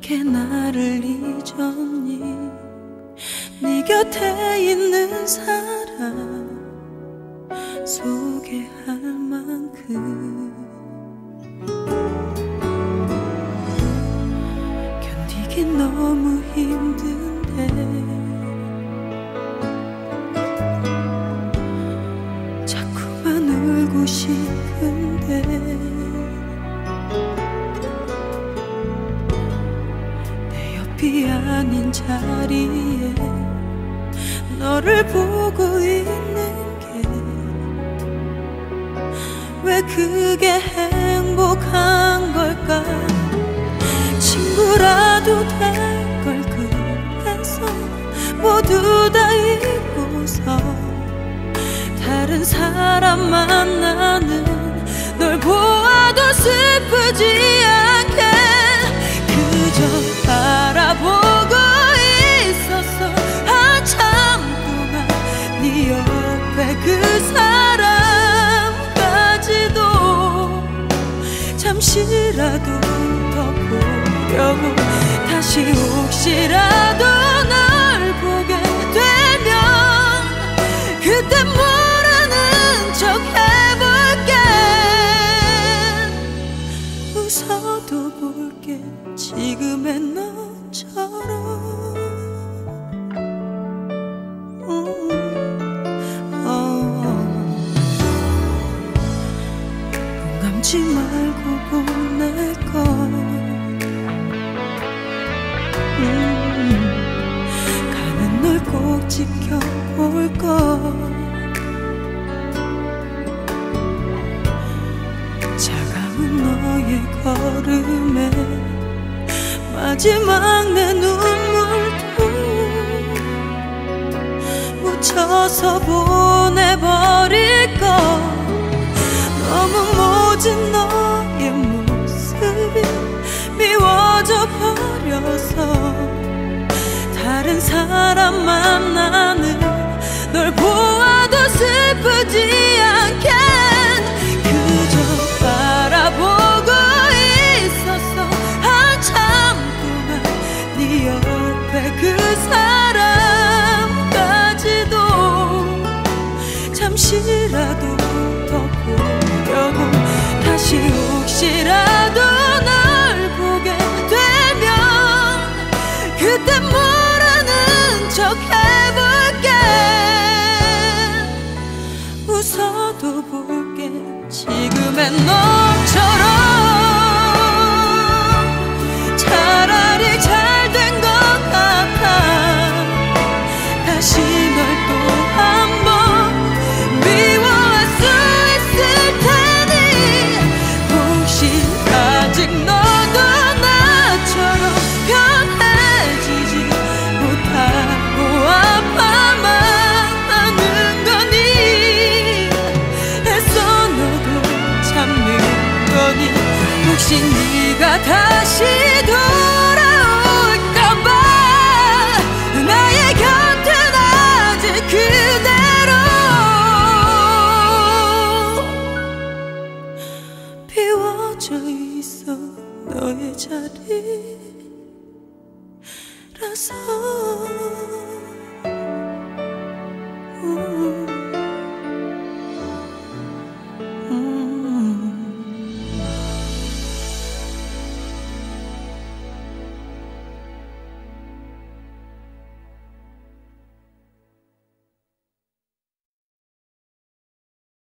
어떻게 나를 잊었니? 네 곁에 있는 사람 소개할 만큼 견디긴 너무 힘든데 자꾸만 울고 싶은데 내 옆이 아닌 자리에 너를 보고 있는 왜 그게 행복한 걸까? 친구라도 될 걸 그래서 모두 다 잊고서 다른 사람 만나는 널 보아도 슬프지 않게 그저 바라보고 있었어. 한참 동안 네 옆에 그 사람 잠시라도 더 보려고 다시 혹시라도 널 보게 되면 그때 모르는 척 해볼게. 웃어도 볼게 지금의 너처럼. 감지 말고 보낼 걸. 가는 널 꼭 지켜볼 걸. 차가운 너의 걸음에 마지막 내 눈물도 묻혀서 보내버릴 걸. 너무 모진 너의 모습이 미워져 버려서 다른 사람 만나는 널 보아도 슬프지 않게 그저 바라보고 있었어. 한참 동안 네 옆에 그 사람까지도 잠시라도 더 보려고 다시 혹시라도 널 보게 되면 그때 모르는 척 해볼게. 웃어도 볼게 지금의 너처럼. 차라리 잘 된 것 같아. 다시 널 또 한 번 미워할 수 있을 테니 혹시 아직 너도 나처럼 편해지지 못하고 아파만 하는 거니. 애써 너도 참는 거니. 혹시 네가 다시 돌아올까봐 나의 곁은 아직 그대로 비워져 있어. 너의 자리라서